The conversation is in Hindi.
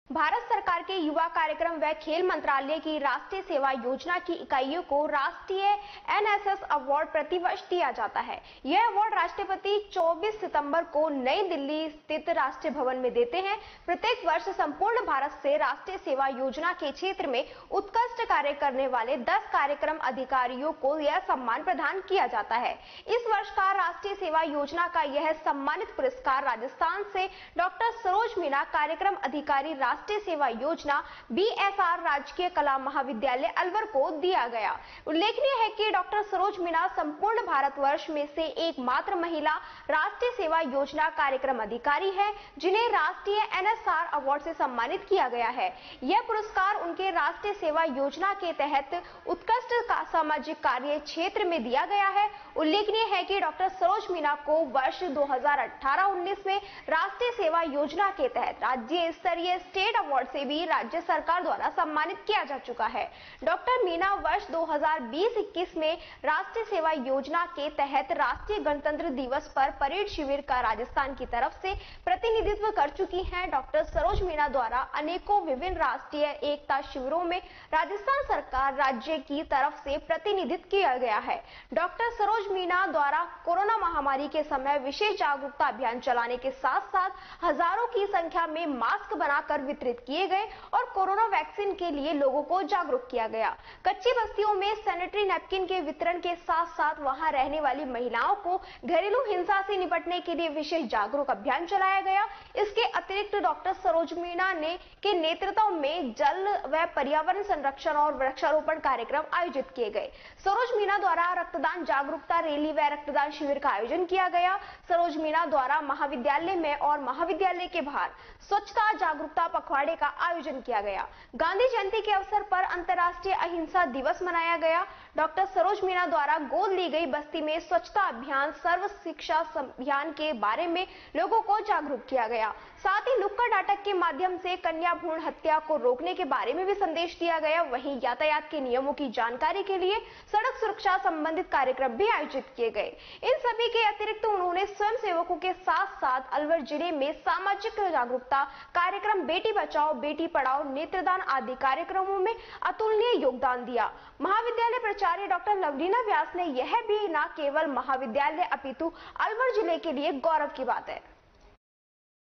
भारत सरकार के युवा कार्यक्रम व खेल मंत्रालय की राष्ट्रीय सेवा योजना की इकाइयों को राष्ट्रीय एनएसएस अवार्ड प्रतिवर्ष दिया जाता है। यह अवार्ड राष्ट्रपति 24 सितंबर को नई दिल्ली स्थित राष्ट्रीय भवन में देते हैं। प्रत्येक वर्ष संपूर्ण भारत से राष्ट्रीय सेवा योजना के क्षेत्र में उत्कृष्ट कार्य करने वाले 10 कार्यक्रम अधिकारियों को यह सम्मान प्रदान किया जाता है। इस वर्ष का राष्ट्रीय सेवा योजना का यह सम्मानित पुरस्कार राजस्थान से डॉक्टर सरोज मीणा कार्यक्रम अधिकारी राष्ट्रीय सेवा योजना बीएसआर राजकीय कला महाविद्यालय अलवर को दिया गया। उल्लेखनीय है कि डॉक्टर सरोज मीणा संपूर्ण भारतवर्ष में से एकमात्र महिला राष्ट्रीय सेवा योजना कार्यक्रम अधिकारी है जिन्हें राष्ट्रीय एनएसआर अवार्ड से सम्मानित किया गया है। यह पुरस्कार उनके राष्ट्रीय सेवा योजना के तहत उत्कृष्ट सामाजिक कार्य क्षेत्र में दिया गया है। उल्लेखनीय है कि डॉक्टर सरोज मीणा को वर्ष 2018-19 में राष्ट्रीय सेवा योजना के तहत राज्य स्तरीय स्टेट अवार्ड से भी राज्य सरकार द्वारा सम्मानित किया जा चुका है। डॉक्टर मीणा वर्ष 2020-21 में राष्ट्रीय सेवा योजना के तहत राष्ट्रीय गणतंत्र दिवस पर परेड शिविर का राजस्थान की तरफ से प्रतिनिधित्व कर चुकी हैं। डॉक्टर सरोज मीणा द्वारा अनेकों विभिन्न राष्ट्रीय एकता शिविरों में राजस्थान सरकार राज्य की तरफ से प्रतिनिधित्व किया गया है। डॉक्टर सरोज मीणा द्वारा कोरोना महामारी के समय विशेष जागरूकता अभियान चलाने के साथ साथ हजारों की संख्या में मास्क बनाकर वितरित किए गए और कोरोना वैक्सीन के लिए लोगों को जागरूक किया गया। कच्ची बस्तियों में सैनिटरी नैपकिन के वितरण के साथ साथ वहां रहने वाली महिलाओं को घरेलू हिंसा से निपटने के लिए विशेष जागरूक अभियान चलाया गया। इसके अतिरिक्त डॉक्टर सरोज मीणा ने के नेतृत्व में जल व पर्यावरण संरक्षण और वृक्षारोपण कार्यक्रम आयोजित किए गए। सरोज मीणा द्वारा रक्तदान जागरूकता रैली व रक्तदान शिविर का आयोजन किया गया। सरोज मीणा द्वारा महाविद्यालय में और महाविद्यालय के बाहर स्वच्छता जागरूकता पखवाड़े का आयोजन किया गया। गांधी जयंती के अवसर पर अंतर्राष्ट्रीय अहिंसा दिवस मनाया गया। डॉक्टर सरोज मीणा द्वारा गोद ली गई बस्ती में स्वच्छता अभियान सर्व शिक्षा अभियान के बारे में लोगों को जागरूक किया गया। साथ ही नुक्कड़ नाटक के माध्यम से कन्या भ्रूण हत्या को रोकने के बारे में भी संदेश दिया गया। वहीं यातायात के नियमों की जानकारी के लिए सड़क सुरक्षा संबंधित कार्यक्रम भी आयोजित किए गए। इन सभी के अतिरिक्त उन्होंने स्वयं सेवकों के साथ साथ अलवर जिले में सामाजिक जागरूकता कार्यक्रम बेटी बचाओ बेटी पढ़ाओ नेत्रदान आदि कार्यक्रमों में अतुलनीय योगदान दिया। महाविद्यालय प्राचार्य डॉक्टर लवलीना व्यास ने यह भी न केवल महाविद्यालय अपितु अलवर जिले के लिए गौरव की बात है।